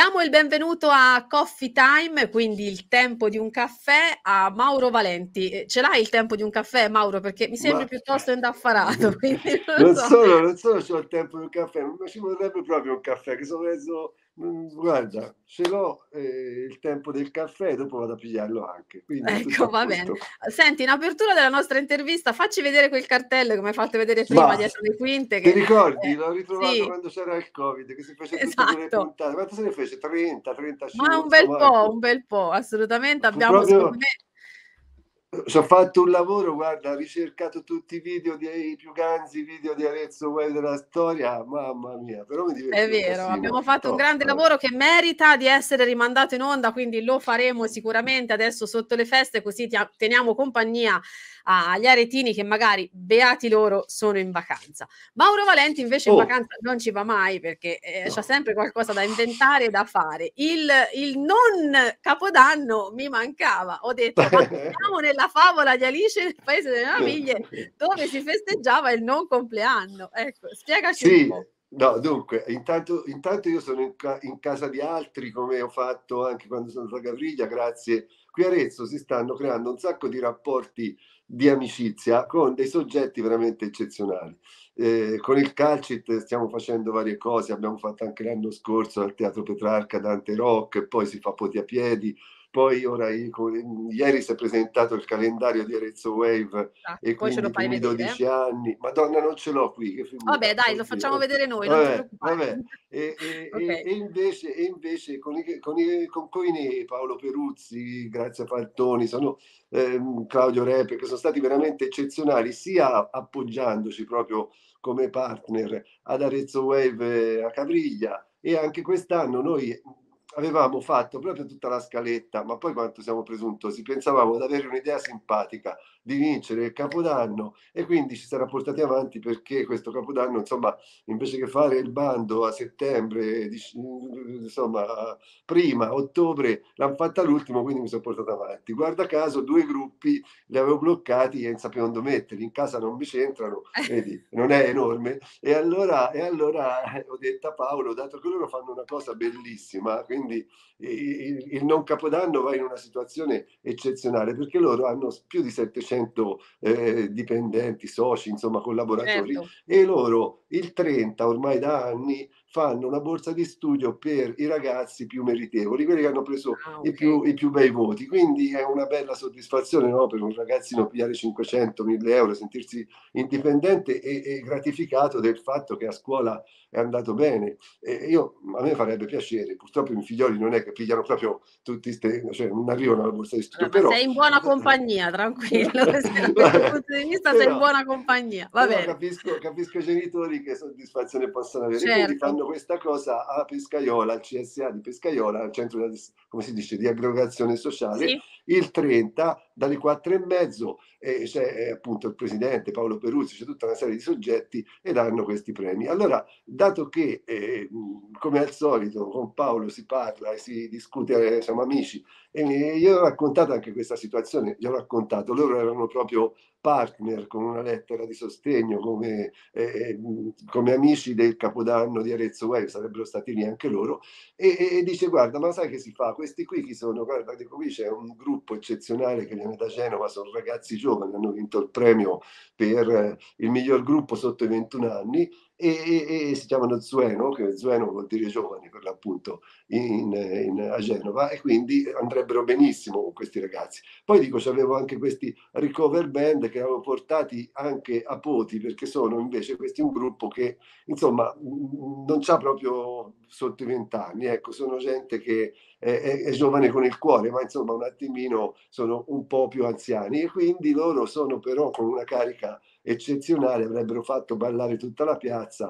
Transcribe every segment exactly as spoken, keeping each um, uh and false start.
Diamo il benvenuto a Coffee Time, quindi il tempo di un caffè, a Mauro Valenti. Eh, Ce l'hai il tempo di un caffè, Mauro? Perché mi sembri Ma piuttosto indaffarato, quindi non lo non so. solo, non solo c'ho il tempo di un caffè, ma ci vorrebbe proprio un caffè, che sono mezzo, mm, guarda, ce l'ho eh, il tempo del caffè e dopo vado a pigliarlo anche, quindi tutto Ecco, a va bene. posto. Senti, in apertura della nostra intervista, facci vedere quel cartello che mi hai fatto vedere prima Ma dietro le quinte, che ti ricordi? eh, L'ho ritrovato sì, quando c'era il Covid, che si fece tutte quelle esatto. puntate. Quanto se ne fece? trenta, Ma trentacinque, un non so bel po', manco. un bel po', assolutamente. Fu Abbiamo, secondo proprio. me, Ci ho fatto un lavoro, guarda, ho ricercato tutti i video dei più grandi video di Arezzo Web della storia, mamma mia, però mi è divertì un vero, abbiamo casino. fatto un Toh, grande vabbè. lavoro che merita di essere rimandato in onda, quindi lo faremo sicuramente adesso sotto le feste, così ti- teniamo compagnia agli aretini che magari, beati loro, sono in vacanza. Mauro Valenti invece in Oh, vacanza non ci va mai perché eh, c'ha no. sempre qualcosa da inventare e da fare. Il, il non Capodanno mi mancava, ho detto ma siamo nella favola di Alice nel Paese delle Meraviglie dove si festeggiava il non compleanno. Ecco, spiegaci un Sì, po'. no, dunque, intanto, intanto io sono in, ca- in casa di altri, come ho fatto anche quando sono stato a Gavriglia, grazie. Qui a Arezzo si stanno creando un sacco di rapporti di amicizia con dei soggetti veramente eccezionali. Eh, con il Calcit stiamo facendo varie cose, abbiamo fatto anche l'anno scorso al Teatro Petrarca Dante Rock, poi si fa Poti a Piedi, poi ora i- ieri si è presentato il calendario di Arezzo Wave Esatto, e poi ce quindi lo i fai primi vedere. dodici anni. Madonna, non ce l'ho qui, che Vabbè, figura. dai, lo facciamo Oddio. vedere noi, non ti Vabbè, preoccupare. vabbè. E, e- e- Ok. e invece, e invece con, i, con, i, con Coinè, Paolo Peruzzi, Grazia Faltoni, sono, ehm, Claudio Repe, che sono stati veramente eccezionali, sia appoggiandoci proprio come partner ad Arezzo Wave a Cavriglia, e anche quest'anno noi avevamo fatto proprio tutta la scaletta, ma poi quanto siamo presuntuosi, pensavamo di avere un'idea simpatica di vincere il Capodanno e quindi ci sarà portati avanti perché questo Capodanno, insomma, invece che fare il bando a settembre, insomma, prima, ottobre, l'hanno fatta l'ultimo, quindi mi sono portato avanti. Guarda caso, due gruppi li avevo bloccati e non sapevano dove metterli, in casa non mi c'entrano, vedi, non è enorme. E allora, e allora ho detto a Paolo, dato che loro fanno una cosa bellissima, quindi il, il non Capodanno va in una situazione eccezionale perché loro hanno più di settecento eh, dipendenti, soci, insomma collaboratori, Certo. e loro il trenta ormai da anni fanno una borsa di studio per i ragazzi più meritevoli, quelli che hanno preso Ah, i ok. più, i più bei voti. Quindi è una bella soddisfazione, no, per un ragazzino pigliare cinquecento mille euro, sentirsi indipendente e, e gratificato del fatto che a scuola è andato bene. E io, a me farebbe piacere, purtroppo i miei figlioli non è che pigliano proprio tutti, ste, cioè non arrivano alla borsa di studio, Allora, ma però sei in buona compagnia, tranquillo. Da questo punto di vista sei in però, buona compagnia. Va però bene. capisco, capisco i genitori che soddisfazione possono avere, quindi Certo. fanno questa cosa a Pescaiola, al C S A di Pescaiola, al centro di, come si dice, di aggregazione sociale, Sì. il trenta dalle quattro e mezzo, e c'è eh, appunto il presidente Paolo Peruzzi, c'è tutta una serie di soggetti e danno questi premi. Allora, dato che eh, come al solito con Paolo si parla e si discute, eh, siamo amici, e io ho raccontato anche questa situazione, gli ho raccontato, loro erano proprio partner con una lettera di sostegno come, eh, come amici del Capodanno di Arezzo Wave, sarebbero stati lì anche loro, e, e, dice guarda, ma sai che si fa? Questi qui chi sono? Guarda, dico, qui c'è un gruppo eccezionale che viene da Genova, sono ragazzi giovani, hanno vinto il premio per eh, il miglior gruppo sotto i ventuno anni, e, e, e si chiamano Zueno, che Zueno vuol dire giovani per l'appunto in, in, a Genova, e quindi andrebbero benissimo con questi ragazzi. Poi dico, c'avevo anche questi recover band che avevo portati anche a Poti, perché sono invece questi un gruppo che insomma non c'ha proprio sotto i vent'anni, ecco, sono gente che è, è, è giovane con il cuore, ma insomma un attimino sono un po' più anziani, e quindi loro sono però con una carica eccezionale, avrebbero fatto ballare tutta la piazza,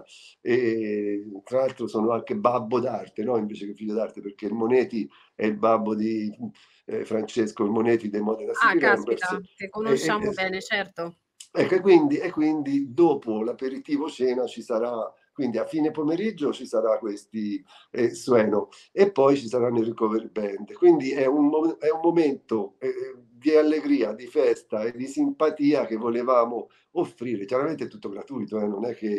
e tra l'altro sono anche babbo d'arte, no? Invece che figlio d'arte, perché il Moneti è il babbo di eh, Francesco il Moneti dei Modena Ah, City Rambers. caspita, che E, e, conosciamo e, bene, certo. ecco, e quindi, e quindi dopo l'aperitivo cena ci sarà, quindi a fine pomeriggio ci sarà questi eh, sueno e poi ci saranno i recovery band. Quindi è un, mo- è un momento eh, di allegria, di festa e di simpatia che volevamo offrire. Chiaramente è tutto gratuito, eh, non è che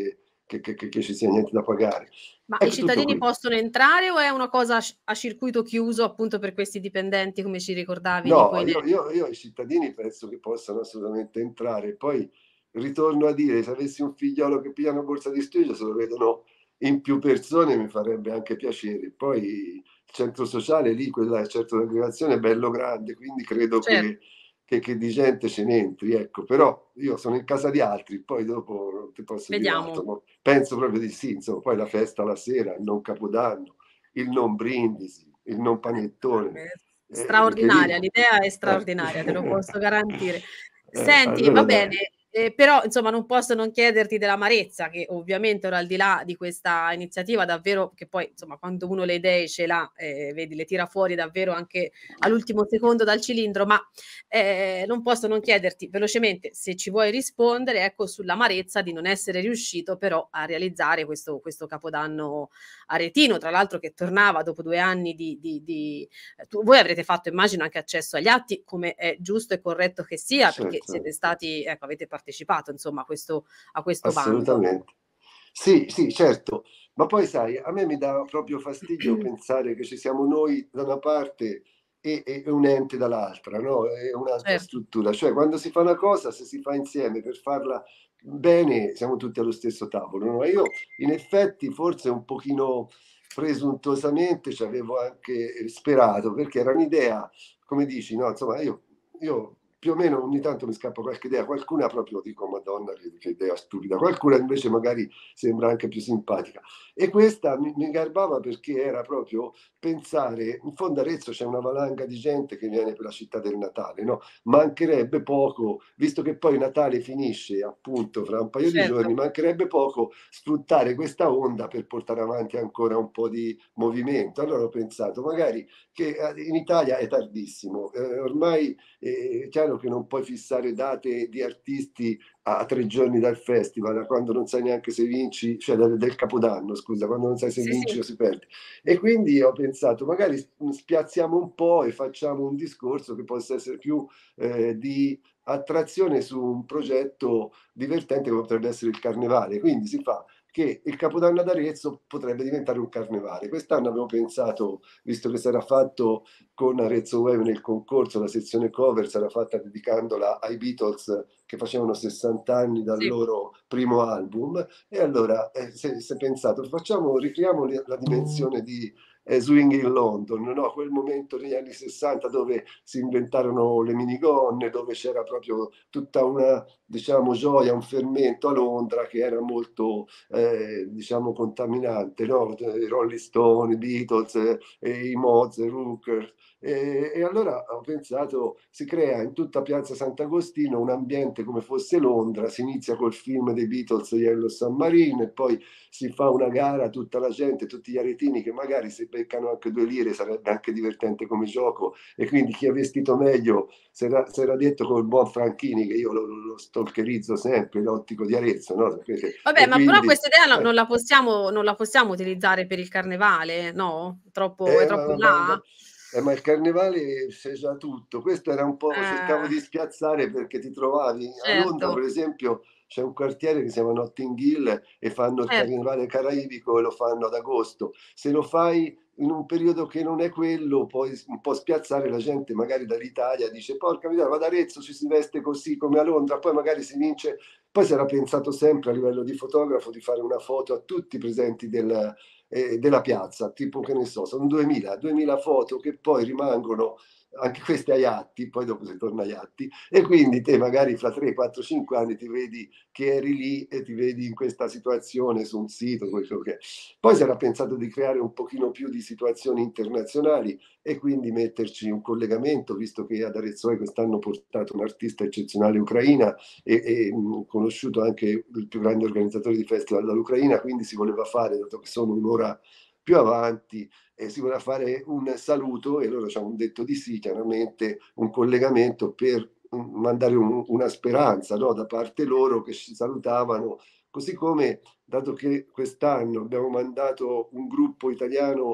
che, che, che, che ci sia niente da pagare. Ma i Ecco, tutto cittadini qui. possono entrare o è una cosa a, a circuito chiuso appunto per questi dipendenti, come ci ricordavi, di No, io, Poinet? io, io i cittadini penso che possano assolutamente entrare. Poi ritorno a dire, se avessi un figliolo che piglia una borsa di studio, se lo vedono in più persone mi farebbe anche piacere. Poi il centro sociale lì, quella è certo l'aggregazione è bello grande, quindi credo Certo. che, che, che di gente ce n'entri, ecco. Però io sono in casa di altri, poi dopo non ti posso dire altro. Vediamo. No? Penso proprio di sì, insomma, poi la festa la sera, il non Capodanno, il non brindisi, il non panettone. Eh, Eh, perché straordinaria, lì l'idea è eh. straordinaria, te lo posso garantire. Eh, Senti, va allora dai. bene, ehm, però insomma non posso non chiederti dell'amarezza che ovviamente ora al di là di questa iniziativa davvero che poi insomma quando uno le idee ce l'ha, ehm, vedi le tira fuori davvero anche all'ultimo secondo dal cilindro, ma, ehm, non posso non chiederti velocemente se ci vuoi rispondere, ecco, sull'amarezza di non essere riuscito però a realizzare questo questo Capodanno aretino, tra l'altro che tornava dopo due anni di di di ehm, tu voi avrete fatto immagino anche accesso agli atti, come è giusto e corretto che sia, perché Certo, siete stati ecco, avete partecipato insomma a questo a questo bando. assolutamente. Sì, sì, certo, ma poi sai, a me mi dà proprio fastidio pensare che ci siamo noi da una parte e, e un ente dall'altra, no? È un'altra Certo, struttura. Cioè, quando si fa una cosa, se si fa insieme per farla bene, siamo tutti allo stesso tavolo, no? E io, in effetti, forse un pochino presuntuosamente ci avevo anche sperato, perché era un'idea, come dici, no? Insomma, io, io più o meno ogni tanto mi scappa qualche idea, qualcuna proprio dico, Madonna, che, che idea stupida, qualcuna invece magari sembra anche più simpatica. E questa mi, mi garbava perché era proprio pensare, in fondo Arezzo c'è una valanga di gente che viene per la città del Natale, no? Mancherebbe poco, visto che poi Natale finisce appunto fra un paio di certo. giorni, mancherebbe poco sfruttare questa onda per portare avanti ancora un po' di movimento. Allora ho pensato, magari che eh, in Italia è tardissimo, eh, ormai è chiaro che non puoi fissare date di artisti a tre giorni dal festival, da quando non sai neanche se vinci, cioè del, del Capodanno, scusa, quando non sai se Sì, vinci sì. o si perde. E quindi ho pensato, magari spiazziamo un po' e facciamo un discorso che possa essere più eh, di attrazione su un progetto divertente come potrebbe essere il carnevale. Quindi si fa che il Capodanno ad Arezzo potrebbe diventare un carnevale. Quest'anno avevo pensato, visto che si era fatto con Arezzo Web nel concorso, la sezione cover sarà fatta dedicandola ai Beatles che facevano sessanta anni dal Sì. loro primo album. E allora eh, si è pensato, facciamo, ricriamo la dimensione di eh, Swing in London, no? Quel momento negli anni sessanta dove si inventarono le minigonne, dove c'era proprio tutta una, diciamo, gioia, un fermento a Londra che era molto, eh, diciamo, contaminante, no? I Rolling Stone, i Beatles, eh, i Moz, i Rooker. E, e allora ho pensato, si crea in tutta Piazza Sant'Agostino un ambiente come fosse Londra, si inizia col film dei Beatles Yellow Submarine e poi si fa una gara, tutta la gente, tutti gli aretini che magari se beccano anche due lire sarebbe anche divertente come gioco e quindi chi è vestito meglio si era, si era detto con il buon Franchini che io lo, lo stalkerizzo sempre, l'ottico di Arezzo, no? Perché, Vabbè, e ma però quindi... questa idea no non Eh, la possiamo non la possiamo utilizzare per il carnevale, no? Troppo è Eh, troppo ma, in ma- là? ma- eh, ma il carnevale c'è già tutto. Questo era un po', cercavo Eh, di spiazzare perché ti trovavi a Londra, certo, per esempio, c'è un quartiere che si chiama Notting Hill e fanno il certo. carnevale caraibico e lo fanno ad agosto. Se lo fai in un periodo che non è quello, puoi un po' spiazzare la gente, magari dall'Italia, dice porca miseria, ma ad Arezzo ci si veste così come a Londra, poi magari si vince. Poi si era pensato sempre a livello di fotografo di fare una foto a tutti i presenti del, eh, della piazza, tipo che ne so, sono duemila, duemila foto che poi rimangono anche queste agli atti, poi dopo si torna agli atti, e quindi te magari fra tre, quattro, cinque anni ti vedi che eri lì e ti vedi in questa situazione su un sito, quello che è. Poi si era pensato di creare un pochino più di situazioni internazionali e quindi metterci un collegamento, visto che ad Arezzo quest'anno ho portato un artista eccezionale ucraina e, e mh, conosciuto anche il più grande organizzatore di festival dall'Ucraina, quindi si voleva fare, dato che sono un'ora più avanti, eh, si voleva fare un saluto e loro ci hanno detto di sì, chiaramente un collegamento per mh, mandare un, una speranza, no, da parte loro che ci salutavano, così come dato che quest'anno abbiamo mandato un gruppo italiano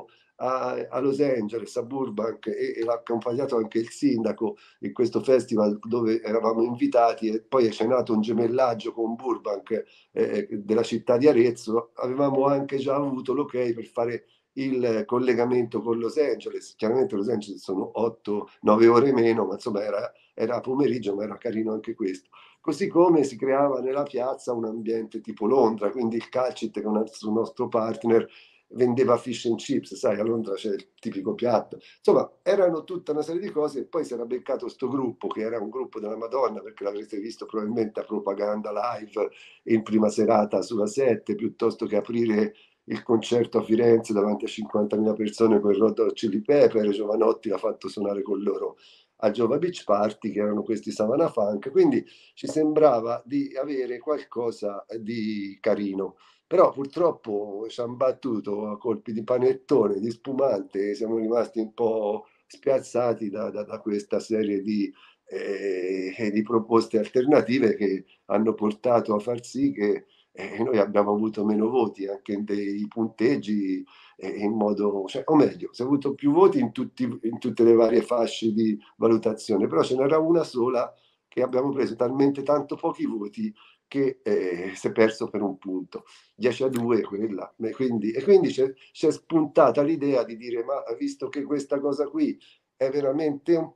a, a Los Angeles, a Burbank, e, e l'ha accompagnato anche il sindaco in questo festival dove eravamo invitati, e poi c'è nato un gemellaggio con Burbank eh, della città di Arezzo. Avevamo anche già avuto l'ok per fare il collegamento con Los Angeles. Chiaramente Los Angeles sono otto nove ore meno, ma insomma era, era pomeriggio, ma era carino anche questo. Così come si creava nella piazza un ambiente tipo Londra, quindi il Calcit, che è un altro nostro partner, vendeva fish and chips, sai, a Londra c'è il tipico piatto. Insomma, erano tutta una serie di cose, e poi si era beccato sto gruppo, che era un gruppo della Madonna, perché l'avrete visto probabilmente a Propaganda Live in prima serata sulla sette, piuttosto che aprire il concerto a Firenze davanti a cinquantamila persone con il Red Hot Chili Pepper. Giovanotti l'ha fatto suonare con loro a Giova Beach Party, che erano questi Savannah Funk, quindi ci sembrava di avere qualcosa di carino. Però purtroppo ci hanno battuto a colpi di panettone, di spumante, e siamo rimasti un po' spiazzati da, da, da questa serie di, eh, di proposte alternative che hanno portato a far sì che eh, noi abbiamo avuto meno voti anche in dei punteggi, eh, in modo, cioè, o meglio, si è avuto più voti in, tutti, in tutte le varie fasce di valutazione, però ce n'era una sola che abbiamo preso talmente tanto pochi voti che eh, si è perso per un punto, dieci a due quella. E quindi, e quindi c'è, c'è spuntata l'idea di dire, ma visto che questa cosa qui è veramente un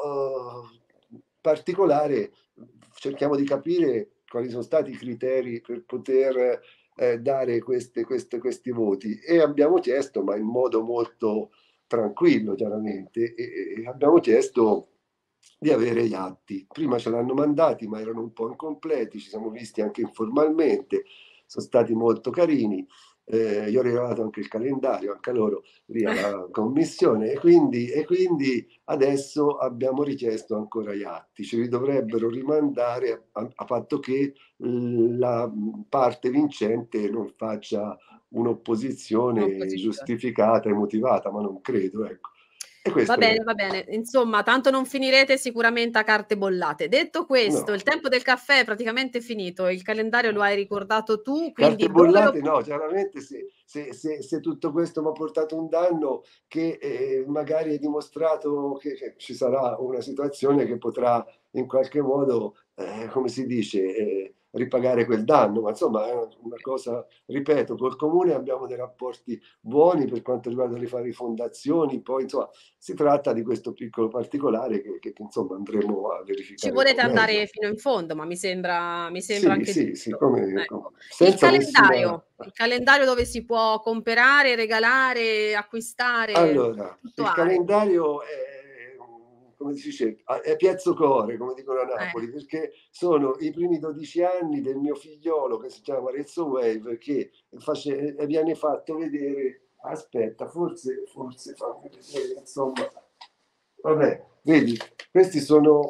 po' uh, particolare, cerchiamo di capire quali sono stati i criteri per poter eh, dare queste, queste, questi voti, e abbiamo chiesto, ma in modo molto tranquillo chiaramente, e, e abbiamo chiesto di avere gli atti. Prima ce l'hanno mandati, ma erano un po' incompleti, ci siamo visti anche informalmente, sono stati molto carini. Eh, io ho regalato anche il calendario, anche a loro, lì alla commissione, e quindi, e quindi adesso abbiamo richiesto ancora gli atti. Ce li dovrebbero rimandare a, a patto che la parte vincente non faccia un'opposizione Un'opposizione. giustificata e motivata, ma non credo, ecco. E Va questo bene, è. va bene. Insomma, tanto non finirete sicuramente a carte bollate. Detto questo, No. il tempo del caffè è praticamente finito, il calendario lo hai ricordato tu, Carte quindi dove lo bollate no, chiaramente se, se, se, se tutto questo mi ha portato un danno che eh, magari è dimostrato che, che ci sarà una situazione che potrà in qualche modo, eh, come si dice, eh, ripagare quel danno, ma insomma è una, una cosa, ripeto, col comune abbiamo dei rapporti buoni per quanto riguarda le varie fondazioni, poi insomma si tratta di questo piccolo particolare che, che, che insomma andremo a ci verificare un po' volete andare meglio. fino in fondo, ma mi sembra mi sembra Sì, anche sì, sì, giusto. come, come- Ecco. Il senza nessuna. calendario, il calendario dove si può comprare, regalare, acquistare, Allora, tutto il hai. calendario è, come si dice, è piezzo core, come dicono a Eh. Napoli, perché sono i primi dodici anni del mio figliolo che si chiama Arezzo Wave, che face- viene fatto vedere, aspetta, forse, forse fammi vedere, insomma, vabbè, vedi, questi sono.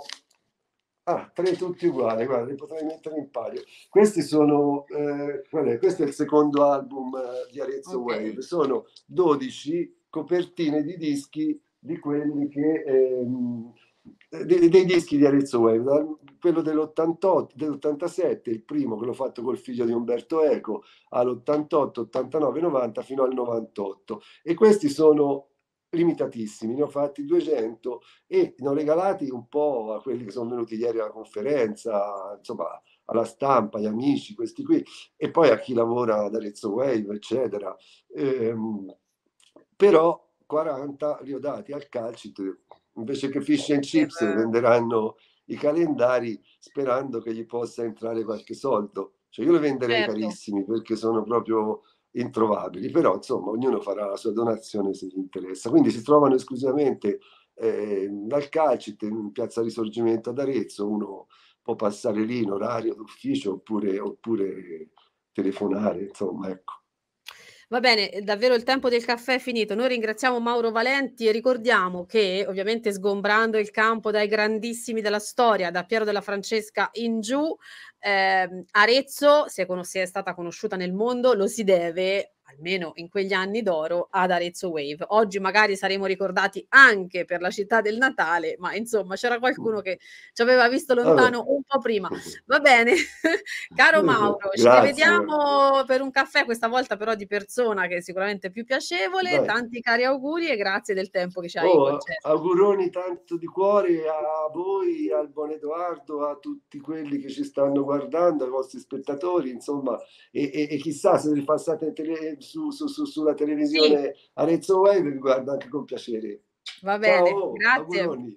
Ah, tre tutti uguali, guarda, li potrei mettere in palio. Questi sono, eh, qual è? Questo è il secondo album eh, di Arezzo Okay. Wave. Sono dodici copertine di dischi di quelli che, ehm, dei, dei dischi di Arezzo Wave, dal- quello dell'ottantotto, dell'ottantasette, il primo che l'ho fatto col figlio di Umberto Eco, all'ottantotto, ottantanove, novanta fino al novantotto. E questi sono limitatissimi, ne ho fatti duecento e ne ho regalati un po' a quelli che sono venuti ieri alla conferenza, insomma, alla stampa, agli amici, questi qui, e poi a chi lavora ad Arezzo Wave, eccetera. Ehm, però quaranta li ho dati al Calcit, invece che Fish and Chips Per venderanno i calendari sperando che gli possa entrare qualche soldo. Cioè io li venderei certo. carissimi perché sono proprio introvabili, però insomma ognuno farà la sua donazione se gli interessa. Quindi si trovano esclusivamente eh, dal Calcit in Piazza Risorgimento ad Arezzo, uno può passare lì in orario d'ufficio oppure, oppure telefonare, insomma, ecco. Va bene, ehm, davvero il tempo del caffè è finito. Noi ringraziamo Mauro Valenti e ricordiamo che, ovviamente sgombrando il campo dai grandissimi della storia, da Piero della Francesca in giù, ehm, Arezzo, se cono se è stata conosciuta nel mondo, lo si deve almeno in quegli anni d'oro, ad Arezzo Wave. Oggi magari saremo ricordati anche per la città del Natale, ma insomma c'era qualcuno che ci aveva visto Vabbè. lontano un po' prima. Va bene, caro Mauro, ci Grazie. rivediamo per un caffè, questa volta però di persona, che è sicuramente più piacevole. Dai. Tanti cari auguri e grazie del tempo che ci hai Oh, concesso. auguroni tanto di cuore a voi, al buon Edoardo, a tutti quelli che ci stanno guardando, ai vostri spettatori, insomma, e, e, e chissà se li passate tele, su, su, su, sulla televisione sì. Arezzo Wave, vi guardo anche con piacere. Va bene, ciao, grazie. auguroni.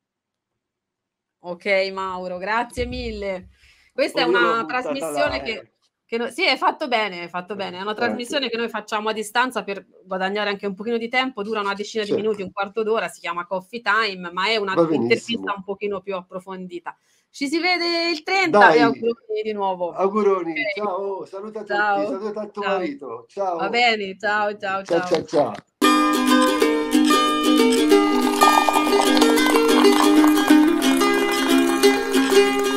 Ok Mauro, grazie mille. Questa Poi è una trasmissione là, che... Eh. Che no, sì, hai fatto bene, hai fatto bene. È una trasmissione okay. che noi facciamo a distanza per guadagnare anche un pochino di tempo, dura una decina certo. di minuti, un quarto d'ora, si chiama Coffee Time, ma è una intervista un pochino più approfondita. Ci si vede il trenta Dai. E auguroni di nuovo. Auguroni, okay. Ciao, saluta ciao. tutti, saluta il tuo ciao. marito. Ciao. Va bene, ciao, ciao, ciao. Ciao, ciao, ciao.